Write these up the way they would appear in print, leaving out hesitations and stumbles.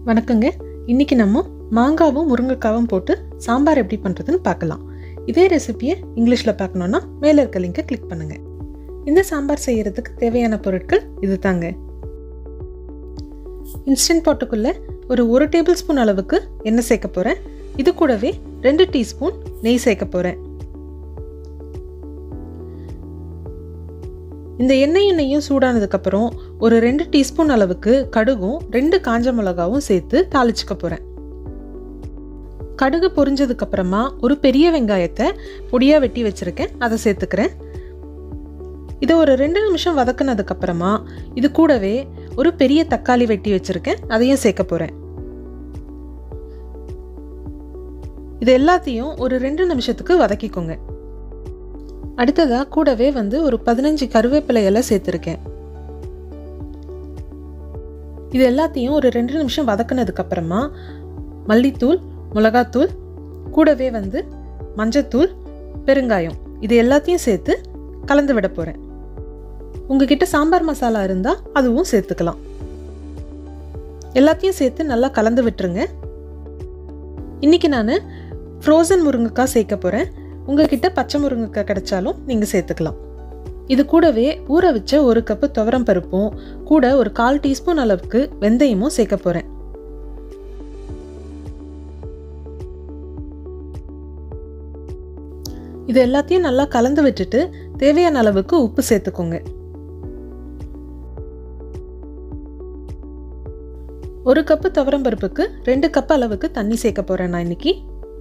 வணக்கங்க. இன்னைக்கு நம்ம மாங்காவும் முருங்கைக்காவும் போட்டு சாம்பார் எப்படி பண்ணுறதுன்னு பார்க்கலாம். இதே ரெசிபியை இங்கிலீஷில் பார்க்கணுன்னா மேலே இருக்க லிங்கை கிளிக் பண்ணுங்கள். இந்த சாம்பார் செய்கிறதுக்கு தேவையான பொருட்கள் இது தாங்க. இன்ஸ்டன்ட் பாட்டுக்குள்ளே ஒரு டேபிள் ஸ்பூன் அளவுக்கு எண்ணெய் சேர்க்க போகிறேன். இது கூடவே 2 டீஸ்பூன் நெய் சேர்க்க போகிறேன். இந்த எண்ணெயும் சூடானதுக்கப்புறம் ஒரு 2 டீஸ்பூன் அளவுக்கு கடுகும் 2 காஞ்ச மிளகாவும் சேர்த்து தாளிச்சுக்க போகிறேன். கடுகு பொரிஞ்சதுக்கப்புறமா ஒரு பெரிய வெங்காயத்தை பொடியாக வெட்டி வச்சுருக்கேன், அதை சேர்த்துக்கிறேன். இதை ஒரு 2 நிமிஷம் வதக்குனதுக்கப்புறமா இது கூடவே ஒரு பெரிய தக்காளி வெட்டி வச்சுருக்கேன், அதையும் சேர்க்க போகிறேன். இது எல்லாத்தையும் ஒரு 2 நிமிஷத்துக்கு வதக்கிக்கோங்க. அடுத்ததாக கூடவே ஒரு 15 கருவேப்பிலை எல்லாம் சேர்த்துருக்கேன். இது எல்லாத்தையும் ஒரு 2 நிமிஷம் வதக்குனதுக்கப்புறமா மல்லித்தூள், மிளகாத்தூள், கூடவே மஞ்சத்தூள், பெருங்காயம் இது எல்லாத்தையும் சேர்த்து கலந்து விட போகிறேன். உங்ககிட்ட சாம்பார் மசாலா இருந்தால் அதுவும் சேர்த்துக்கலாம். எல்லாத்தையும் சேர்த்து நல்லா கலந்து விட்டுருங்க. இன்றைக்கி நான் ஃப்ரோசன் முருங்கைக்காய் சேர்க்க போகிறேன். உங்ககிட்ட பச்சை முருங்கைக்காய் கிடைச்சாலும் நீங்கள் சேர்த்துக்கலாம். இது கூடவே ஊற வச்ச 1 கப்பு துவரம் பருப்பும் கூட ஒரு 1/4 டீஸ்பூன் அளவுக்கு வெந்தயமும் சேர்க்க போகிறேன். இது எல்லாத்தையும் நல்லா கலந்து விட்டுட்டு தேவையான அளவுக்கு உப்பு சேர்த்துக்கோங்க. 1 கப்பு துவரம் பருப்புக்கு 2 கப் அளவுக்கு தண்ணி சேர்க்க போகிறேன் நான் இன்னைக்கு.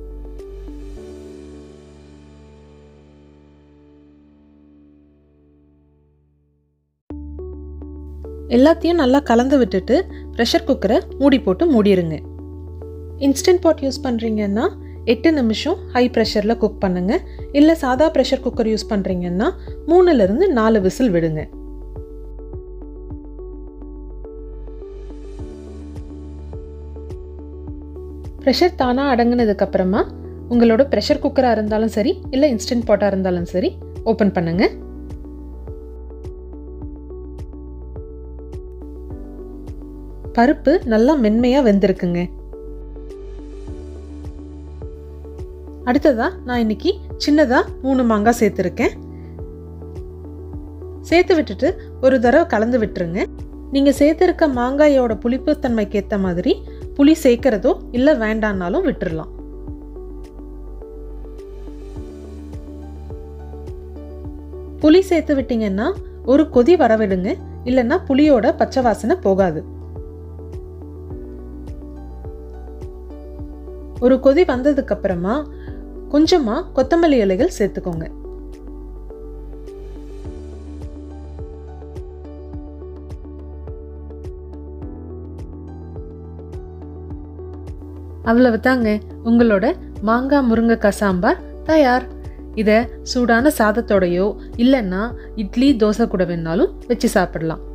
எல்லாத்தையும் நல்லா கலந்து விட்டுட்டு ப்ரெஷர் குக்கரை மூடி போட்டு மூடிடுங்க. இன்ஸ்டன்ட் பாட் யூஸ் பண்ணுறீங்கன்னா 8 நிமிஷம் ஹை ப்ரெஷரில் குக் பண்ணுங்க. இல்லை சாதா ப்ரெஷர் குக்கர் யூஸ் பண்ணுறீங்கன்னா 3லிருந்து 4 விசில் விடுங்க. ப்ரெஷர் தானாக அடங்கினதுக்கப்புறமா உங்களோட ப்ரெஷர் குக்கராக இருந்தாலும் சரி, இல்லை இன்ஸ்டன்ட் பாட்டாக இருந்தாலும் சரி ஓப்பன் பண்ணுங்க. பருப்பு நல்லா மென்மையாக வெந்திருக்குங்க. அடுத்ததாக நான் இன்னைக்கு சின்னதாக 3 மாங்காய் சேர்த்துருக்கேன். சேர்த்து விட்டுட்டு ஒரு தடவை கலந்து விட்டுருங்க. நீங்கள் சேர்த்துருக்க மாங்காயோட புளிப்புத்தன்மைக்கு ஏற்ற மாதிரி புளி சேர்க்கிறதோ இல்லை வேண்டான்னாலும் விட்டுடலாம். புளி சேர்த்து விட்டீங்கன்னா ஒரு கொதி வரவிடுங்க, இல்லைன்னா புளியோட பச்சை வாசனை போகாது. ஒரு கொதி வந்ததுக்கு அப்புறமா கொஞ்சமா கொத்தமல்லி இலைகள் சேர்த்துக்கோங்க. அவ்வளவு தாங்க, உங்களோட மாங்காய் முருங்கைக்காய் சாம்பார் தயார். இதை சூடான சாதத்தோடையோ இல்லைன்னா இட்லி தோசை கூட வேணாலும் வச்சு சாப்பிடலாம்.